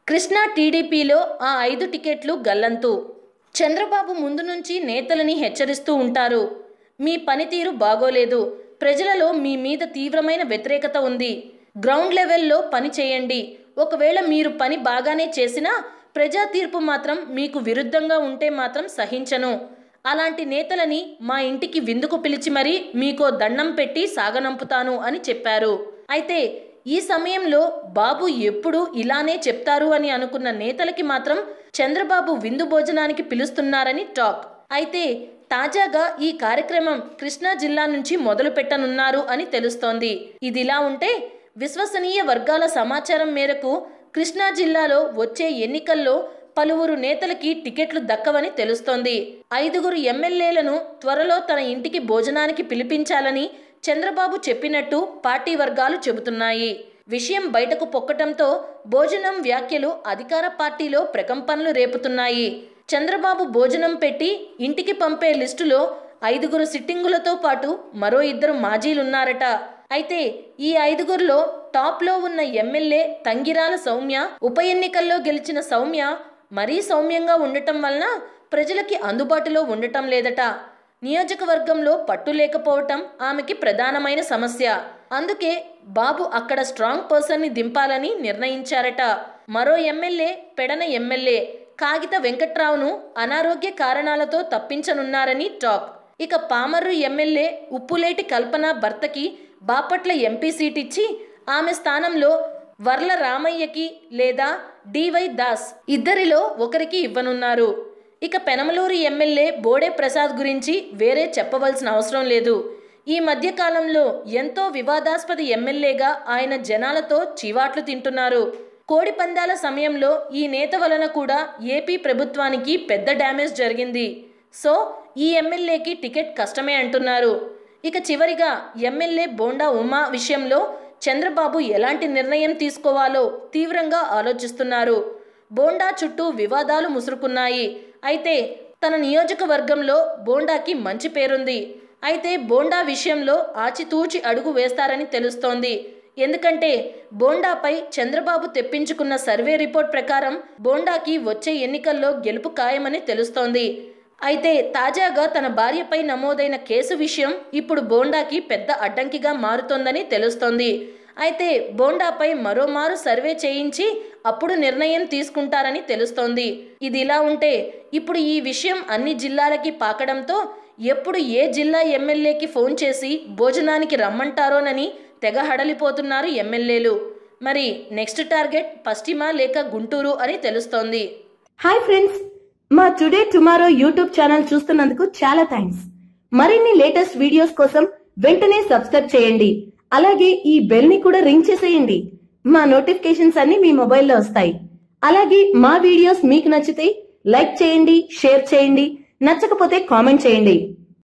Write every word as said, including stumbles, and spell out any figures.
కృష్ణా టీడీపీలో ఆ ఐదు టికెట్లు గల్లంతు. చంద్రబాబు ముందు నుంచి నేతలని హెచ్చరిస్తూ ఉంటారు. మీ పనితీరు బాగోలేదు, ప్రజలలో మీ మీద తీవ్రమైన వ్యతిరేకత ఉంది, గ్రౌండ్ లెవెల్లో పని చేయండి, ఒకవేళ మీరు పని బాగానే చేసినా ప్రజా తీర్పు మాత్రం మీకు విరుద్ధంగా ఉంటే మాత్రం సహించను, అలాంటి నేతలని మా ఇంటికి విందుకు పిలిచి మరీ మీకో దండం పెట్టి సాగనంపుతాను అని చెప్పారు. అయితే ఈ సమయంలో బాబు ఎప్పుడు ఇలానే చెప్తారు అని అనుకున్న నేతలకి మాత్రం చంద్రబాబు విందు భోజనానికి పిలుస్తున్నారని టాక్. అయితే తాజాగా ఈ కార్యక్రమం కృష్ణా జిల్లా నుంచి మొదలు పెట్టనున్నారు అని తెలుస్తోంది. ఇదిలా ఉంటే విశ్వసనీయ వర్గాల సమాచారం మేరకు కృష్ణా జిల్లాలో వచ్చే ఎన్నికల్లో పలువురు నేతలకి టికెట్లు దక్కవని తెలుస్తోంది. ఐదుగురు ఎమ్మెల్యేలను త్వరలో తన ఇంటికి భోజనానికి పిలిపించాలని చంద్రబాబు చెప్పినట్టు పార్టీ వర్గాలు చెబుతున్నాయి. విషయం బయటకు పొక్కటంతో భోజనం వ్యాఖ్యలు అధికార పార్టీలో ప్రకంపనలు రేపుతున్నాయి. చంద్రబాబు భోజనం పెట్టి ఇంటికి పంపే లిస్టులో ఐదుగురు సిట్టింగులతో పాటు మరో ఇద్దరు మాజీలున్నారట. అయితే ఈ ఐదుగురులో టాప్లో ఉన్న ఎమ్మెల్యే తంగిరాల సౌమ్య, ఉప ఎన్నికల్లో గెలిచిన సౌమ్య మరీ సౌమ్యంగా ఉండటం వలన ప్రజలకి అందుబాటులో ఉండటం లేదట. నియోజకవర్గంలో పట్టు లేకపోవటం ఆమెకి ప్రధానమైన సమస్య. అందుకే బాబు అక్కడ స్ట్రాంగ్ పర్సన్ని దింపాలని నిర్ణయించారట. మరో ఎమ్మెల్యే పెడన ఎమ్మెల్యే కాగిత వెంకట్రావును అనారోగ్య కారణాలతో తప్పించనున్నారని టాక్. ఇక పామర్రు ఎమ్మెల్యే ఉప్పులేటి కల్పన భర్తకి బాపట్ల ఎంపీ సీట్ ఇచ్చి ఆమె స్థానంలో వర్ల రామయ్యకి లేదా డివై దాస్ ఇద్దరిలో ఒకరికి ఇవ్వనున్నారు. ఇక పెనమలూరు ఎమ్మెల్యే బోడే ప్రసాద్ గురించి వేరే చెప్పవలసిన అవసరం లేదు. ఈ మధ్య కాలంలో ఎంతో వివాదాస్పద ఎమ్మెల్యేగా ఆయన జనాలతో చీవాట్లు తింటున్నారు. కోడి పందాల సమయంలో ఈ నేత వలన కూడా ఏపీ ప్రభుత్వానికి పెద్ద డ్యామేజ్ జరిగింది. సో ఈ ఎమ్మెల్యేకి టికెట్ కష్టమే అంటున్నారు. ఇక చివరిగా ఎమ్మెల్యే బోండా ఉమా విషయంలో చంద్రబాబు ఎలాంటి నిర్ణయం తీసుకోవాలో తీవ్రంగా ఆలోచిస్తున్నారు. బోండా చుట్టూ వివాదాలు ముసురుకున్నాయి. అయితే తన నియోజకవర్గంలో బోండాకి మంచి పేరుంది. అయితే బోండా విషయంలో ఆచితూచి అడుగు వేస్తారని తెలుస్తోంది. ఎందుకంటే బోండాపై చంద్రబాబు తెప్పించుకున్న సర్వే రిపోర్ట్ ప్రకారం బోండాకి వచ్చే ఎన్నికల్లో గెలుపు ఖాయమని తెలుస్తోంది. అయితే తాజాగా తన భార్యపై నమోదైన కేసు విషయం ఇప్పుడు బోండాకి పెద్ద అడ్డంకిగా మారుతోందని తెలుస్తోంది. అయితే బోండాపై మరోమారు సర్వే చేయించి అప్పుడు నిర్ణయం తీసుకుంటారని తెలుస్తోంది. ఇది ఇలా ఉంటే ఇప్పుడు ఈ విషయం అన్ని జిల్లాలకి పాకడంతో ఎప్పుడు ఏ జిల్లా ఎమ్మెల్యేకి ఫోన్ చేసి భోజనానికి రమ్మంటారోనని తెగ హడలిపోతున్నారు ఎమ్మెల్యేలు. మరి నెక్స్ట్ టార్గెట్ పశ్చిమ లేక గుంటూరు అని తెలుస్తోంది. హాయ్ ఫ్రెండ్స్, మా టుడే టుమారో యూట్యూబ్ ఛానల్ చూస్తున్నందుకు చాలా థ్యాంక్స్. మరిన్ని లేటెస్ట్ వీడియోస్ కోసం వెంటనే సబ్స్క్రైబ్ చేయండి. అలాగే ఈ బెల్ ని కూడా రింగ్ చేసేయండి. మా నోటిఫికేషన్స్ అన్ని మీ మొబైల్లో వస్తాయి. అలాగే మా వీడియోస్ మీకు నచ్చితే లైక్ చేయండి, షేర్ చేయండి, నచ్చకపోతే కామెంట్ చేయండి.